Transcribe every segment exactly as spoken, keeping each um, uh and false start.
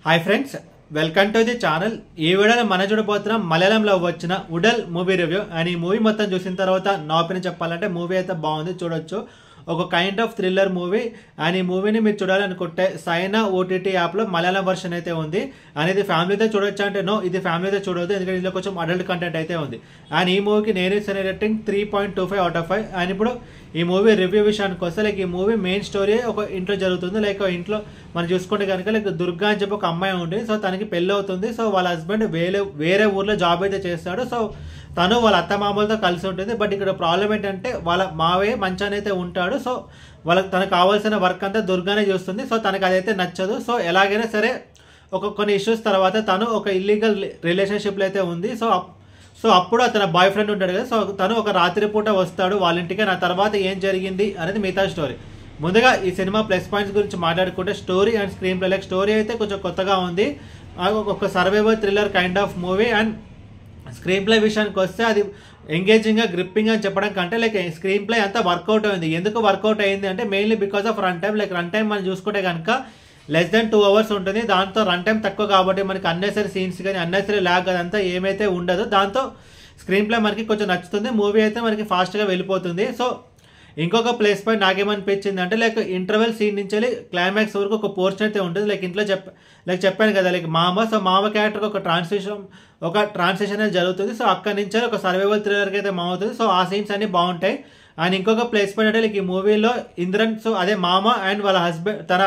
Hi friends, welcome to the channel. ఈ వీడియోలో మనం చూడబోతున్నాం మలయాళంలో వచ్చిన ఉడల్ మూవీ రివ్యూ. అండ్ ఈ మూవీ మొత్తం చూసిన తర్వాత నా ఒపీనియన్ చెప్పాలంటే మూవీ అయితే బాగుంది, చూడొచ్చు. ఒక kind of thriller movie. And ఈ మూవీని మీరు చూడాలనుకుంటే సైనా ఓటీటీ యాప్లో మలయాళం వర్షన్ అయితే ఉంది. అండ్ ఇది ఫ్యామిలీతో చూడొచ్చు అంటే నో, ఇది ఫ్యామిలీతో చూడవద్దు, ఎందుకంటే ఇందులో కొంచెం అడల్ట్ కంటెంట్ అయితే ఉంది. అండ్ ఈ మూవీకి నేను ఇచ్చిన rating three point two five out of five. And ఇప్పుడు ఈ మూవీ రివ్యూ విషయానికి వస్తే లైక్ ఈ మూవీ మెయిన్ స్టోరీ ఒక ఇంట్లో జరుగుతుంది. లైక్ ఇంట్లో మనం చూసుకుంటే కనుక లైక్ దుర్గా అని చెప్పి ఒక అమ్మాయి ఉంటుంది. సో తనకి పెళ్ళి అవుతుంది. సో వాళ్ళ హస్బెండ్ వేరే వేరే ఊర్లో జాబ్ అయితే చేస్తాడు. సో తను వాళ్ళ అత్త మామూలతో కలిసి ఉంటుంది. బట్ ఇక్కడ ప్రాబ్లం ఏంటంటే వాళ్ళ మావే మంచాన్ని అయితే ఉంటాడు. సో వాళ్ళకి తనకు కావాల్సిన వర్క్ అంతా దుర్గానే చూస్తుంది. సో తనకు అదైతే నచ్చదు. సో ఎలాగైనా సరే ఒక కొన్ని ఇష్యూస్ తర్వాత తను ఒక ఇల్లీగల్ రిలేషన్షిప్లో అయితే ఉంది. సో సో అప్పుడు అతని బాయ్ ఫ్రెండ్ ఉంటాడు కదా, సో తను ఒక రాత్రి పూట వస్తాడు వాళ్ళ ఇంటికి. నా తర్వాత ఏం జరిగింది అనేది మిగతా స్టోరీ. ముందుగా ఈ సినిమా ప్లస్ పాయింట్స్ గురించి మాట్లాడుకుంటే story and screenplay. Like story అయితే కొంచెం కొత్తగా ఉంది, ఒక survival thriller kind of movie. And screenplay విషయానికి వస్తే అది ఎంగేజింగ్గా గ్రిప్పింగ్ అని చెప్పడం కంటే లైక్ స్క్రీన్ ప్లే అంతా వర్కౌట్ అయింది. ఎందుకు వర్కౌట్ అయింది అంటే mainly because of run time. Like run time మనం చూసుకుంటే కనుక లెస్ దెన్ టూ అవర్స్ ఉంటుంది. దాంతో రన్ టైం తక్కువ కాబట్టి మనకి అన్నెసరీ సీన్స్ కానీ అన్నెసరీ ల్యాగ్ అదంతా ఏమైతే ఉండదు. దాంతో స్క్రీన్ ప్లే మనకి కొంచెం నచ్చుతుంది. మూవీ అయితే మనకి ఫాస్ట్గా వెళ్ళిపోతుంది. సో ఇంకొక ప్లేస్ పాయింట్ నాకేమనిపించింది అంటే లైక్ ఇంటర్వెల్ సీన్ నుంచి వెళ్ళి క్లైమాక్స్ వరకు ఒక పోర్షన్ అయితే ఉంటుంది. లైక్ ఇంట్లో చెప్ లైక్ చెప్పాను కదా లైక్ మామ. సో మామ క్యారెక్టర్కి ఒక ట్రాన్స్లేషన్ ఒక ట్రాన్స్లేషన్ అనేది జరుగుతుంది. సో అక్కడి నుంచి ఒక సర్వైవల్ థ్రిల్లర్కి అయితే మావుతుంది. సో ఆ సీన్స్ అన్ని బాగుంటాయి. అండ్ ఇంకొక ప్లేస్ పాయింట్ అంటే లైక్ ఈ మూవీలో ఇంద్రన్, సో అదే మామ అండ్ వాళ్ళ హస్బెండ్ తన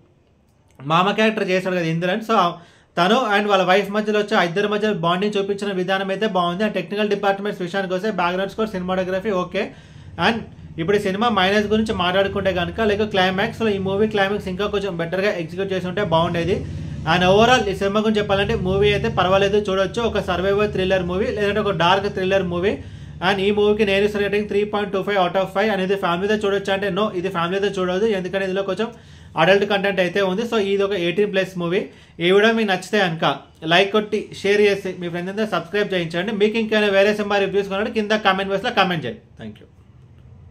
మామ క్యారెక్టర్ చేశాడు కదా ఇంద్రన్. సో తను అండ్ వాళ్ళ వైఫ్ మధ్యలో వచ్చి ఇద్దరి మధ్య బాండింగ్ చూపించిన విధానం అయితే బాగుంది. అండ్ టెక్నికల్ డిపార్ట్మెంట్స్ విషయానికి వస్తే background score, cinematography okay. And ఇప్పుడు ఈ సినిమా మైనస్ గురించి మాట్లాడుకుంటే కనుక లైక్ క్లైమాక్స్లో ఈ మూవీ క్లైమాక్స్ ఇంకా కొంచెం బెటర్గా ఎగ్జిక్యూట్ చేసి ఉంటే బాగుండేది. అండ్ ఓవరాల్ ఈ సినిమా గురించి చెప్పాలంటే మూవీ అయితే పర్వాలేదు, చూడొచ్చు. ఒక సర్వైవల్ థ్రిల్లర్ మూవీ లేదంటే ఒక డార్క్ థ్రిల్లర్ మూవీ. అండ్ ఈ మూవీకి నేను ఇస్తున్న rating three point two five out of five. అనేది ఫ్యామిలీతో చూడొచ్చు అంటే నో, ఇది ఫ్యామిలీతో చూడదు, ఎందుకంటే ఇందులో కొంచెం అడల్ట్ కంటెంట్ అయితే ఉంది. సో ఇది ఒక ఎయిటీన్ ప్లస్ మూవీ. ఈ వీడియో మీకు నచ్చితే కనుక లైక్ కొట్టి షేర్ చేసి మీ ఫ్రెండ్స్ అంతా సబ్స్క్రైబ్ చేయించండి. మీకు ఇంకేమైనా వేరే సినిమా రివ్యూస్ కొనండి కింద కామెంట్ బాక్స్లో కామెంట్ చేయండి. Thank you.